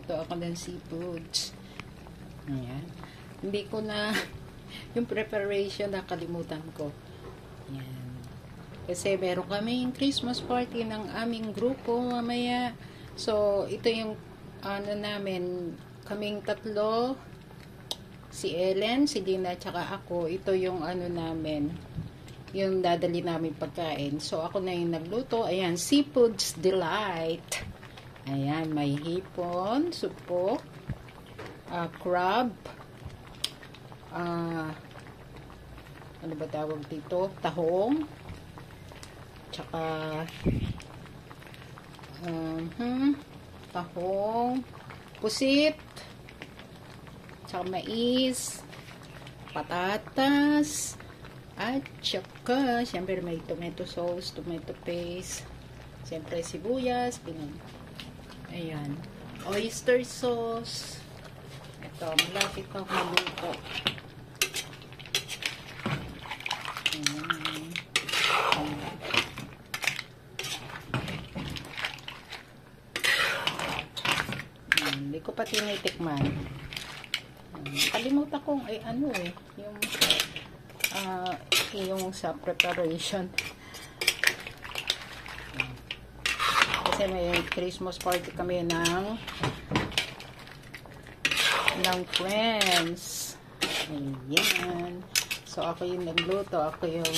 Magluto ako ng seafoods. Ayan. Hindi ko na yung preparation nakalimutan ko. Ayan. Kasi meron kaming Christmas party ng aming grupo mamaya. So, ito yung ano namin, kaming tatlo, si Ellen, si Dina, tsaka ako. Ito yung ano namin, yung dadali namin pagkain. So, ako na yung nagluto. Ayan, Seafoods Delight. Ayan, may hipon, supok, crab, ano ba tawag dito? Tahong, tsaka tahong, pusit, tsaka mais, patatas, at tsaka syempre may tomato sauce, tomato paste, syempre sibuyas, ayan, oyster sauce. Ito, malapit na maluto. Hindi ko pa tinitikman. Kalimutan kong ay ano yung sa preparation. Kasi may Christmas party kami ng friends. Ayan. So, ako yung nagluto. Ako yung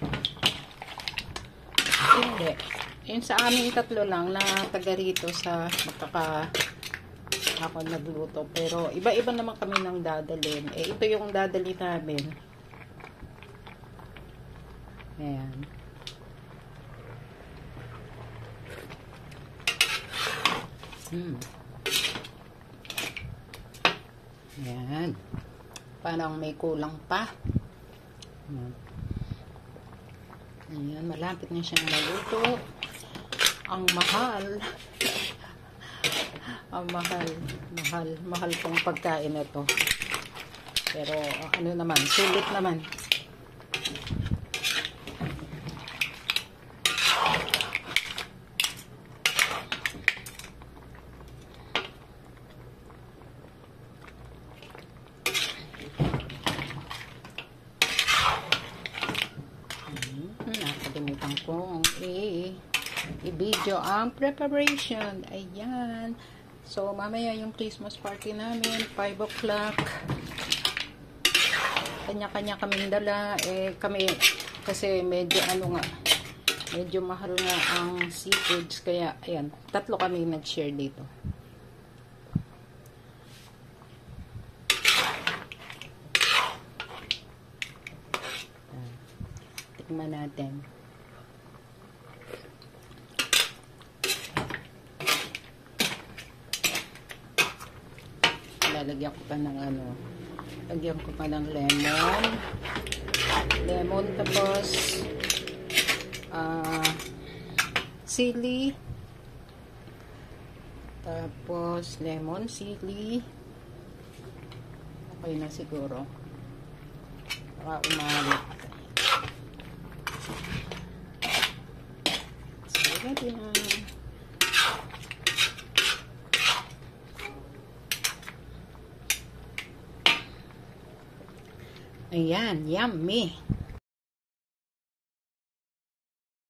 hindi. Yung sa aming tatlo lang na taga rito sa ako nagluto. Pero, iba-iba naman kami ng dadalhin. Ito yung dadali namin. Ayan. Ayan. Parang may kulang pa. Ayan, malapit na siyang maluto. Ang mahal. Ang mahal pong pagkain na to. Pero, ano naman, sulit naman. Nakalimutan kong i-video ang preparation. Ayan. So, mamaya yung Christmas party namin, 5 o'clock. Kanya-kanya kaming dala. Kami, kasi medyo medyo mahal nga ang seafoods. Kaya, ayan, tatlo kami nag-share dito. Tikman natin. Lalagyan ko pa ng lagyan ko pa ng lemon, tapos sili, tapos lemon, sili, okay na siguro baka umalit. Sige na. Ayan, yummy.